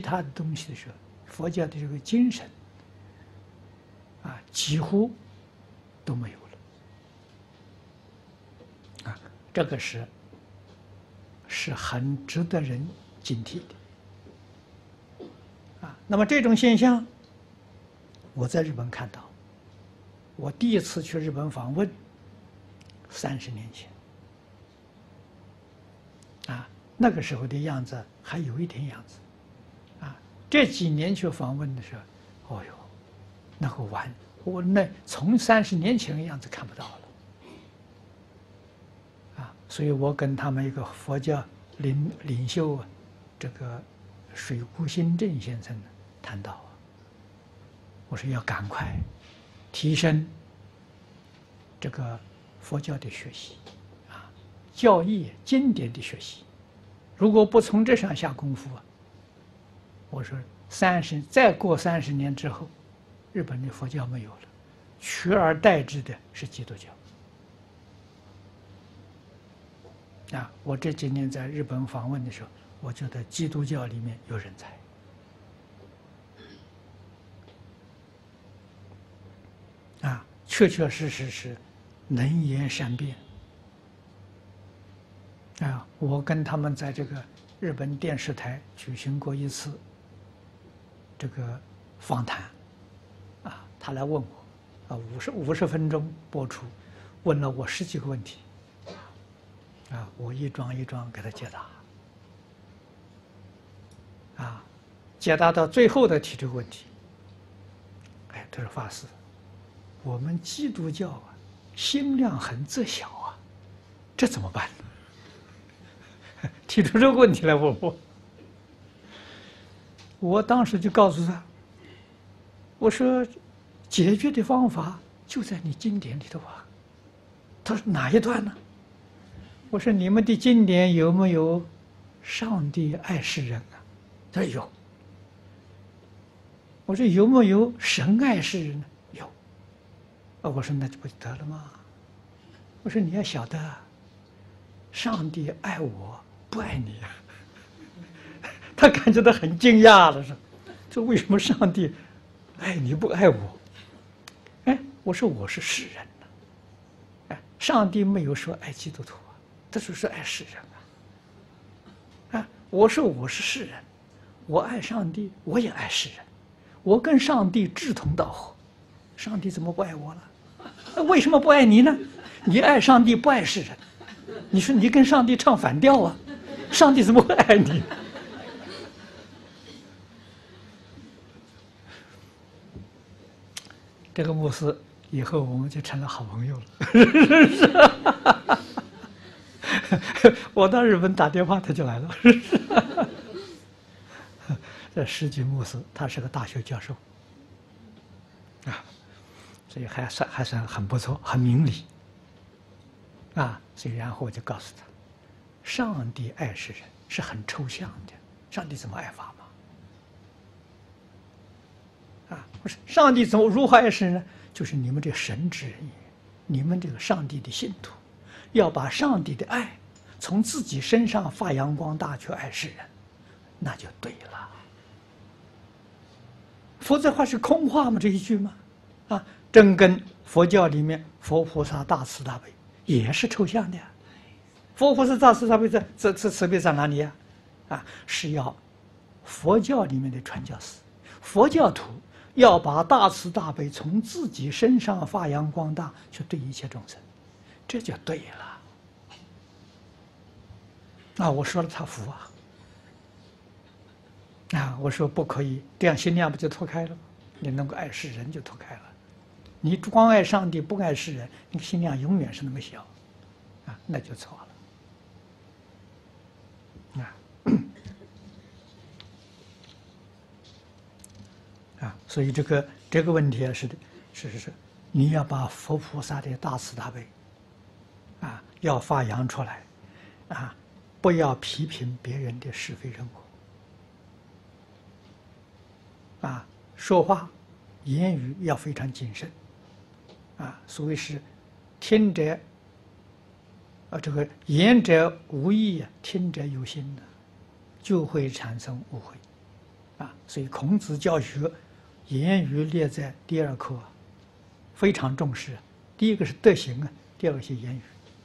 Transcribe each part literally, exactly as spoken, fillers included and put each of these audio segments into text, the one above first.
他的东西的时候，佛教的这个精神啊，几乎都没有了啊，这个是是很值得人警惕的啊。那么这种现象，我在日本看到，我第一次去日本访问，三十年前啊，那个时候的样子还有一点样子啊。这几年去访问的时候，哦哟，那个完，我那从三十年前的样子看不到了啊。所以我跟他们一个佛教领领袖啊，这个水谷新正先生谈到啊，我说要赶快提升这个佛教的学习啊，教义经典的学习，如果不从这上下功夫啊，我说三十再过三十年之后，日本的佛教没有了，取而代之的是基督教。啊，我这几年在日本访问的时候，我觉得基督教里面有人才。啊，确确实实是能言善辩。啊，我跟他们在这个日本电视台举行过一次这个访谈，啊，他来问我，啊，五十五十分钟播出，问了我十几个问题，啊，我一桩一桩给他解答，啊，解答到最后的提这个问题，哎，他说法师，我们基督教啊，心量很窄小啊，这怎么办呢？提出这个问题来问我，我当时就告诉他，我说解决的方法就在你经典里头啊。他说哪一段呢？我说你们的经典有没有上帝爱世人啊？他说有。我说有没有神爱世人呢？有。啊，我说那就不得了吗？我说你要晓得，上帝爱我不爱你啊。他感觉到很惊讶了，说：“这为什么上帝爱你不爱我？”哎，我说我是世人呐、啊，哎，上帝没有说爱基督徒啊，他说是爱世人啊。啊，我说我是世人，我爱上帝，我也爱世人，我跟上帝志同道合，上帝怎么不爱我了？为什么不爱你呢？你爱上帝不爱世人，你说你跟上帝唱反调啊？上帝怎么会爱你？这个牧师以后我们就成了好朋友了。是我到日本打电话他就来了。这石井牧师他是个大学教授啊，所以还算还算很不错，很明理啊。所以然后我就告诉他，上帝爱世人是很抽象的，上帝怎么爱法吗？啊，不是上帝怎么如何爱世人呢？就是你们这神之人也，你们这个上帝的信徒，要把上帝的爱从自己身上发扬光大去爱世人，那就对了。否则话是空话吗？这一句吗？啊，真跟佛教里面佛菩萨大慈大悲也是抽象的呀。佛菩萨大慈大悲在这这慈悲在哪里呀？啊，是要佛教里面的传教士，佛教徒要把大慈大悲从自己身上发扬光大，去对一切众生，这就对了。啊，我说了他服啊。啊，我说不可以，这样心量不就脱开了？你能够爱世人就脱开了。你光爱上帝不爱世人，你心量永远是那么小，啊，那就错了。啊，啊，所以这个这个问题啊，是的，是是是，你要把佛菩萨的大慈大悲，啊，要发扬出来，啊，不要批评别人的是非人我。啊，说话言语要非常谨慎，啊，所谓是听者，啊，这个言者无意啊，听者有心的，就会产生误会，啊， 所以孔子教学言语列在第二课，非常重视。第一个是德行啊，第二个是言语。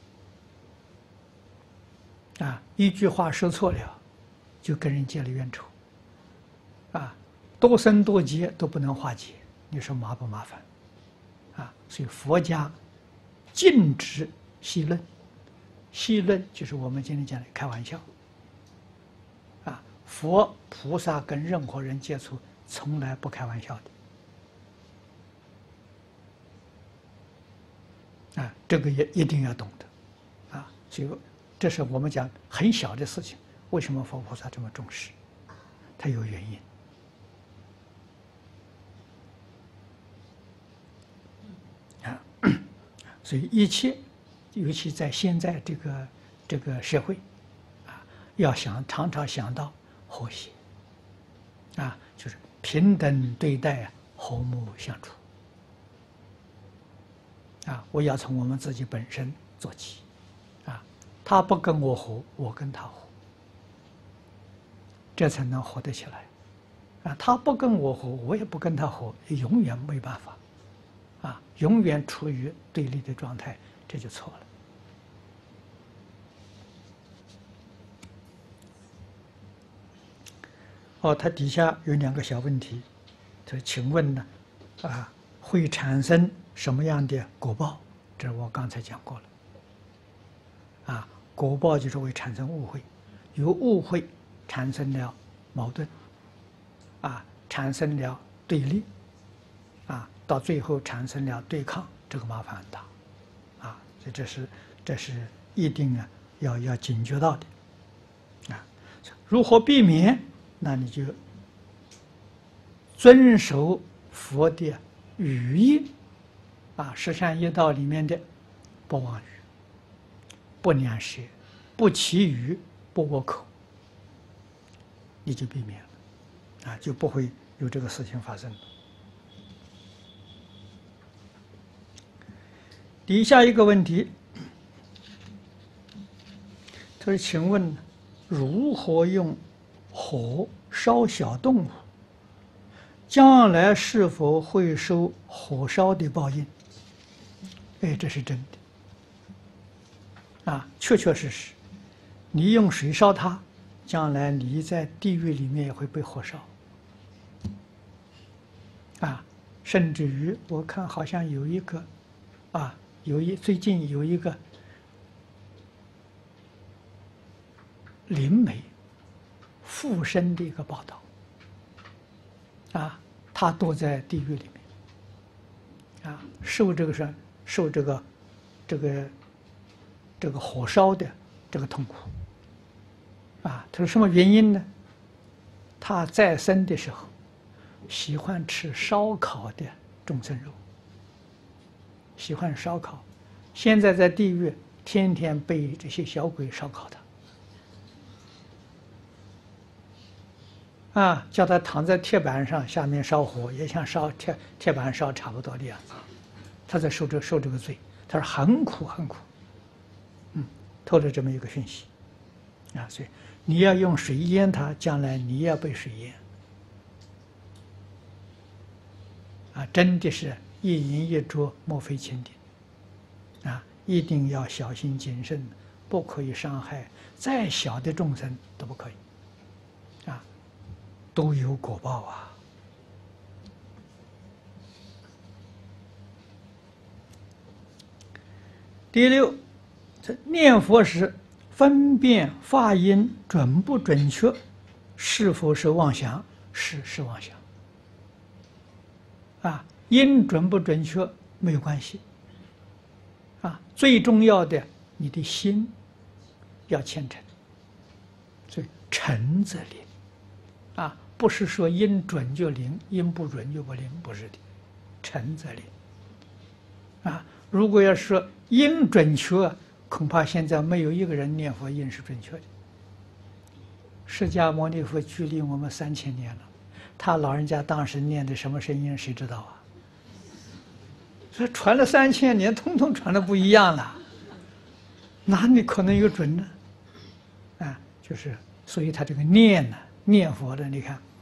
啊，一句话说错了，就跟人结了冤仇。啊，多生多劫都不能化解，你说麻不麻烦？啊，所以佛家禁止戏论，戏论就是我们今天讲的开玩笑。啊，佛菩萨跟任何人接触，从来不开玩笑的。啊，这个也一定要懂得。啊，所以这是我们讲很小的事情，为什么佛菩萨这么重视？它有原因。啊，所以一切，尤其在现在这个这个社会，啊，要想常常想到和谐，啊，就是平等对待啊，和睦相处。啊，我要从我们自己本身做起，啊，他不跟我和，我跟他和，这才能活得起来。啊，他不跟我和，我也不跟他和，永远没办法。啊，永远处于对立的状态，这就错了。哦，它底下有两个小问题，这请问呢，啊，会产生什么样的果报？这我刚才讲过了。啊，果报就是会产生误会，由误会产生了矛盾，啊，产生了对立，啊，到最后产生了对抗，这个麻烦很大，啊，所以这是这是一定啊要要警觉到的，啊，如何避免？那你就遵守佛的语义，啊，十善业道里面的不妄语、不两舌、不绮语、不恶口，你就避免了，啊，就不会有这个事情发生。底下一个问题，他说：“请问如何用火烧小动物？将来是否会受火烧的报应？”哎，这是真的，啊，确确实实，你用水烧它，将来你在地狱里面也会被火烧，啊，甚至于我看好像有一个，啊，有一最近有一个灵媒附身的一个报道，啊，他躲在地狱里面，啊，受这个是受这个这个这个火烧的这个痛苦，啊，他说什么原因呢？他在生的时候喜欢吃烧烤的众生肉，喜欢烧烤，现在在地狱天天被这些小鬼烧烤他。啊，叫他躺在铁板上，下面烧火，也像烧铁铁板烧差不多的样子。他在受这受这个罪，他说很苦很苦。嗯，透了这么一个讯息，啊，所以你要用水淹他，将来你也要被水淹。啊，真的是一饮一啄，莫非前定。啊，一定要小心谨慎，不可以伤害，再小的众生都不可以。啊。都有果报啊！第六，这念佛时分辨发音准不准确，是否是妄想？是是妄想。啊，音准不准确没有关系。啊，最重要的，你的心要虔诚，所以诚则灵。啊。不是说音准就灵，音不准就不灵，不是的，诚则灵。啊，如果要说音准确，恐怕现在没有一个人念佛音是准确的。释迦牟尼佛距离我们三千年了，他老人家当时念的什么声音，谁知道啊？这传了三千年，通通传的不一样了，哪里可能有准呢？啊，就是，所以他这个念呢，念佛的，你看。